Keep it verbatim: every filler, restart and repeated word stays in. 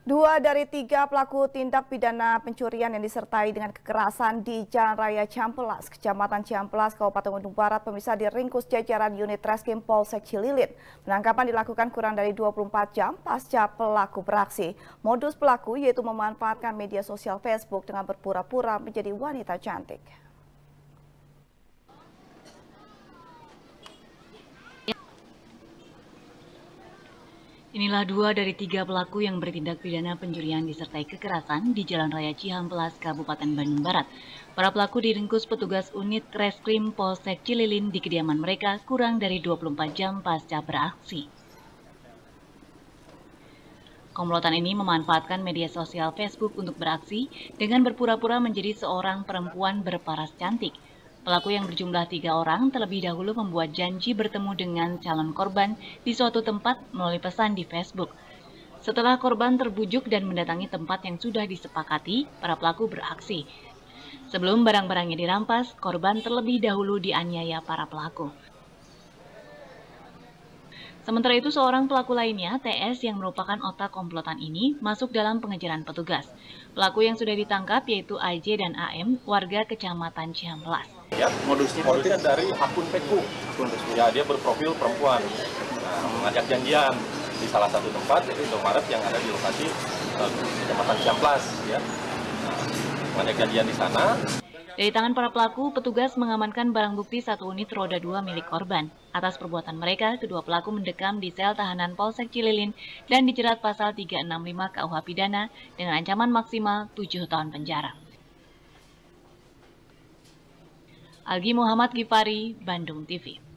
Dua dari tiga pelaku tindak pidana pencurian yang disertai dengan kekerasan di Jalan Raya Cihampelas, Kecamatan Cihampelas, Kabupaten Bandung Barat, pemirsa diringkus jajaran unit Reskrim Polsek Cililin. Penangkapan dilakukan kurang dari dua puluh empat jam pasca pelaku beraksi. Modus pelaku yaitu memanfaatkan media sosial Facebook dengan berpura-pura menjadi wanita cantik. Inilah dua dari tiga pelaku yang bertindak pidana pencurian disertai kekerasan di Jalan Raya Cihampelas, Kabupaten Bandung Barat. Para pelaku diringkus petugas unit Reskrim Polsek Cililin di kediaman mereka kurang dari dua puluh empat jam pasca beraksi. Komplotan ini memanfaatkan media sosial Facebook untuk beraksi dengan berpura-pura menjadi seorang perempuan berparas cantik. Pelaku yang berjumlah tiga orang terlebih dahulu membuat janji bertemu dengan calon korban di suatu tempat melalui pesan di Facebook. Setelah korban terbujuk dan mendatangi tempat yang sudah disepakati, para pelaku beraksi. Sebelum barang-barangnya dirampas, korban terlebih dahulu dianiaya para pelaku. Sementara itu, seorang pelaku lainnya, T S, yang merupakan otak komplotan ini, masuk dalam pengejaran petugas. Pelaku yang sudah ditangkap yaitu A J dan A M, warga Kecamatan Cihampelas. Ya, modusnya, modusnya dari akun Facebook. Akun Facebook. Ya, dia berprofil perempuan, nah, mengajak janjian di salah satu tempat, yaitu Indomaret yang ada di lokasi uh, Kecamatan Cihampelas. Ya, nah, mengajak janjian di sana. Dari tangan para pelaku, petugas mengamankan barang bukti satu unit roda dua milik korban. Atas perbuatan mereka, kedua pelaku mendekam di sel tahanan Polsek Cililin dan dijerat pasal tiga enam lima K U H Pidana dengan ancaman maksimal tujuh tahun penjara. Algi Muhammad Gifari, Bandung T V.